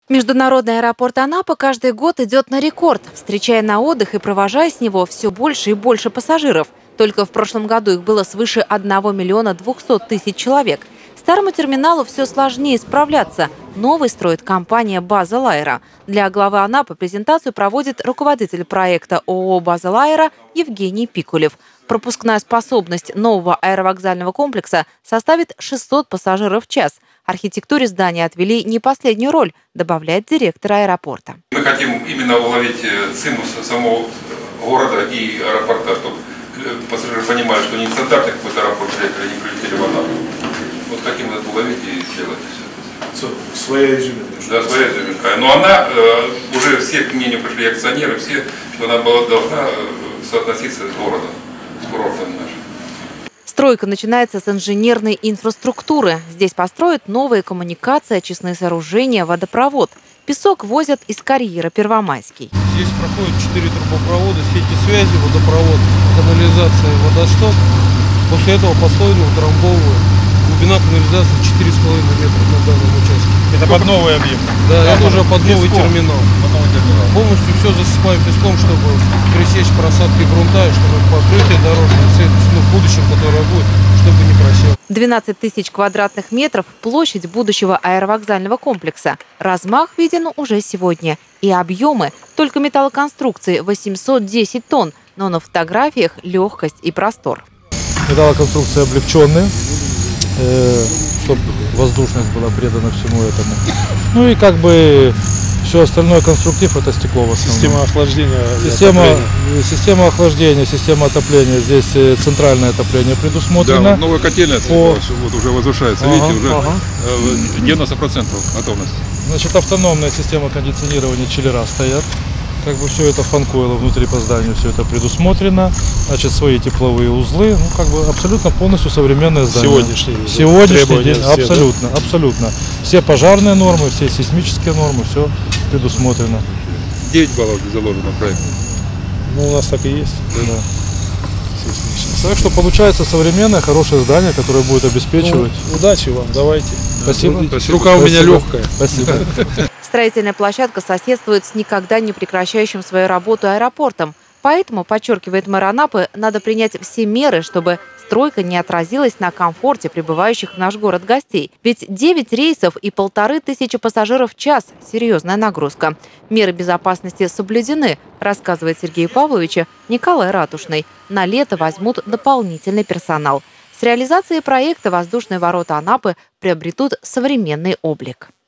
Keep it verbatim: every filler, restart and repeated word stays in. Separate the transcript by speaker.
Speaker 1: Международный аэропорт Анапа каждый год идет на рекорд, встречая на отдых и провожая с него все больше и больше пассажиров. Только в прошлом году их было свыше одного миллиона двухсот тысяч человек. Старому терминалу все сложнее справляться. Новый строит компания «База Аэро». Для главы Анапы презентацию проводит руководитель проекта ООО «База Аэро» Евгений Пикулев. Пропускная способность нового аэровокзального комплекса составит шестьсот пассажиров в час. Архитектуре здания отвели не последнюю роль, добавляет директор аэропорта.
Speaker 2: Мы хотим именно уловить цимус самого города и аэропорта, чтобы пассажиры понимали, что не стандартный какой-то аэропорт, приехали, не прилетели в Анапу. Вот хотим это уловить и сделать.
Speaker 3: Своя изюминка.
Speaker 2: Да, своя изюминка. Но она, уже все к мнению пришли акционеры, все, что она была, должна соотноситься с городом, с курортом нашим.
Speaker 1: Стройка начинается с инженерной инфраструктуры. Здесь построят новые коммуникации, очистные сооружения, водопровод. Песок возят из карьера Первомайский.
Speaker 4: Здесь проходят четыре трубопровода, сети связи, водопровод, канализация, водосток. После этого послойно утрамбовывают. Глубина канализации четыре с половиной метра на данном участке.
Speaker 3: Это под новый объект?
Speaker 4: Да,
Speaker 3: да,
Speaker 4: это уже под новый терминал.
Speaker 3: Под новый терминал.
Speaker 4: Полностью все засыпаем песком, чтобы пресечь просадки грунта, и чтобы покрытие дорожное, ну, в будущем, которое будет, чтобы не просел.
Speaker 1: двенадцать тысяч квадратных метров – площадь будущего аэровокзального комплекса. Размах виден уже сегодня. И объемы только металлоконструкции – восемьсот десять тонн, но на фотографиях легкость и простор.
Speaker 5: Металлоконструкции облегченные, э, чтобы воздушность была предана всему этому. Ну и как бы все остальное конструктив – это стекло в основном.
Speaker 3: Система охлаждения.
Speaker 5: Система, система охлаждения, система отопления. Здесь центральное отопление предусмотрено.
Speaker 6: Да, вот новая котельная
Speaker 5: По...
Speaker 6: вот уже возвышается.
Speaker 5: Ага,
Speaker 6: видите, уже
Speaker 5: ага.
Speaker 6: девяносто процентов готовность.
Speaker 5: Значит, автономная система кондиционирования, чиллера стоят. Как бы все это фанкойло внутри по зданию, все это предусмотрено. Значит, свои тепловые узлы. Ну, как бы абсолютно полностью современное здание.
Speaker 3: Сегодняшний день.
Speaker 5: Сегодняшний день,
Speaker 3: все,
Speaker 5: абсолютно, да? абсолютно. Все пожарные нормы, все сейсмические нормы, все предусмотрено.
Speaker 6: девять баллов заложено в проекте.
Speaker 3: Ну, у нас так и есть.
Speaker 5: Да. Так что получается современное, хорошее здание, которое будет обеспечивать.
Speaker 3: Ну, удачи вам, давайте.
Speaker 5: Спасибо.
Speaker 3: Спасибо. Рука у меня легкая.
Speaker 5: Спасибо.
Speaker 1: Строительная площадка соседствует с никогда не прекращающим свою работу аэропортом. Поэтому, подчеркивает мэр Анапы, надо принять все меры, чтобы стройка не отразилась на комфорте прибывающих в наш город гостей. Ведь девять рейсов и полторы тысячи пассажиров в час – серьезная нагрузка. Меры безопасности соблюдены, рассказывает Сергею Павловичу Николай Ратушный. На лето возьмут дополнительный персонал. С реализацией проекта воздушные ворота Анапы приобретут современный облик.